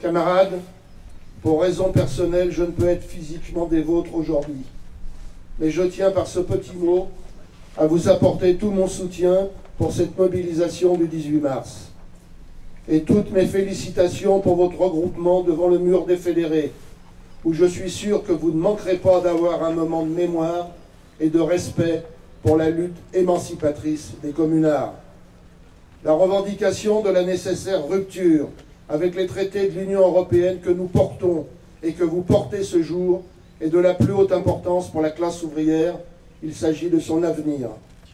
Camarades, pour raisons personnelles, je ne peux être physiquement des vôtres aujourd'hui. Mais je tiens par ce petit mot à vous apporter tout mon soutien pour cette mobilisation du 18 mars. Et toutes mes félicitations pour votre regroupement devant le mur des fédérés, où je suis sûr que vous ne manquerez pas d'avoir un moment de mémoire et de respect pour la lutte émancipatrice des communards. La revendication de la nécessaire rupture avec les traités de l'Union européenne que nous portons et que vous portez ce jour est de la plus haute importance pour la classe ouvrière. Il s'agit de son avenir.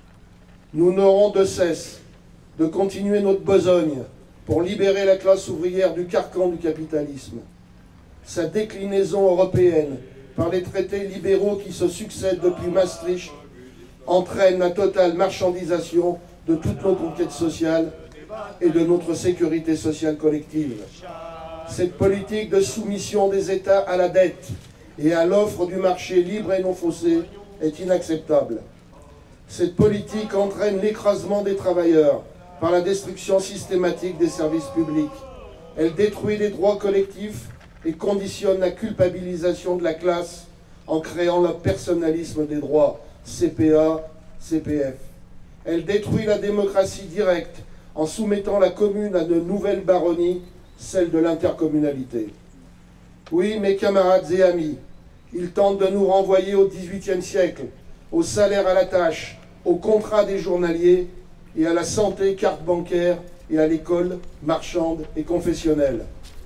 Nous n'aurons de cesse de continuer notre besogne pour libérer la classe ouvrière du carcan du capitalisme. Sa déclinaison européenne par les traités libéraux qui se succèdent depuis Maastricht entraîne la totale marchandisation de toutes nos conquêtes sociales et de notre sécurité sociale collective. Cette politique de soumission des États à la dette et à l'offre du marché libre et non faussé est inacceptable. Cette politique entraîne l'écrasement des travailleurs par la destruction systématique des services publics. Elle détruit les droits collectifs et conditionne la culpabilisation de la classe en créant le personnalisme des droits, CPA, CPF. Elle détruit la démocratie directe en soumettant la commune à de nouvelles baronnies, celle de l'intercommunalité. Oui, mes camarades et amis, ils tentent de nous renvoyer au XVIIIe siècle, au salaire à la tâche, au contrat des journaliers et à la santé carte bancaire et à l'école marchande et confessionnelle.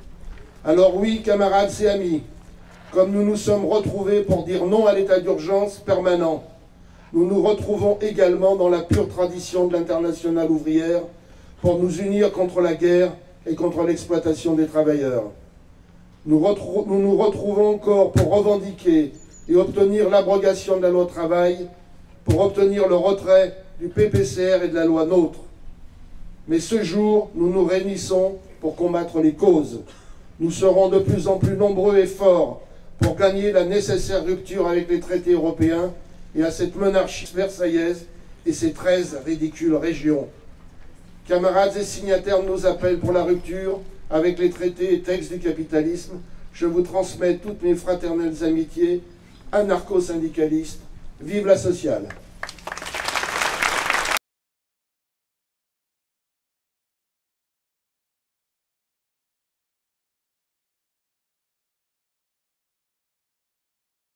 Alors oui, camarades et amis, comme nous nous sommes retrouvés pour dire non à l'état d'urgence permanent, nous nous retrouvons également dans la pure tradition de l'internationale ouvrière pour nous unir contre la guerre et contre l'exploitation des travailleurs. Nous nous retrouvons encore pour revendiquer et obtenir l'abrogation de la loi travail, pour obtenir le retrait du PPCR et de la loi NOTRe. Mais ce jour, nous nous réunissons pour combattre les causes. Nous serons de plus en plus nombreux et forts pour gagner la nécessaire rupture avec les traités européens et à cette monarchie versaillaise et ses 13 ridicules régions. Camarades et signataires de nos appels pour la rupture avec les traités et textes du capitalisme, je vous transmets toutes mes fraternelles amitiés, anarcho-syndicalistes. Vive la sociale!